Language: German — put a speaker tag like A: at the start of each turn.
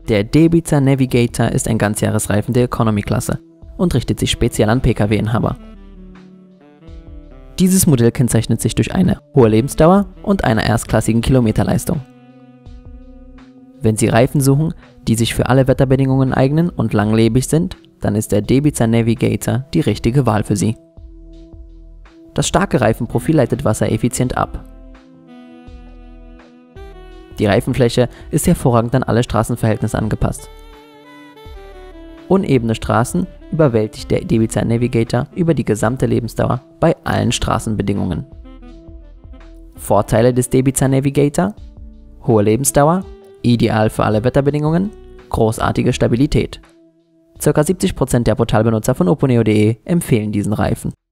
A: Der Debica Navigator ist ein Ganzjahresreifen der Economy-Klasse und richtet sich speziell an Pkw-Inhaber. Dieses Modell kennzeichnet sich durch eine hohe Lebensdauer und eine erstklassigen Kilometerleistung. Wenn Sie Reifen suchen, die sich für alle Wetterbedingungen eignen und langlebig sind, dann ist der Debica Navigator die richtige Wahl für Sie. Das starke Reifenprofil leitet Wasser effizient ab. Die Reifenfläche ist hervorragend an alle Straßenverhältnisse angepasst. Unebene Straßen überwältigt der Debica Navigator über die gesamte Lebensdauer bei allen Straßenbedingungen. Vorteile des Debica Navigator: hohe Lebensdauer, ideal für alle Wetterbedingungen, großartige Stabilität. Ca. 70% der Portalbenutzer von oponeo.de empfehlen diesen Reifen.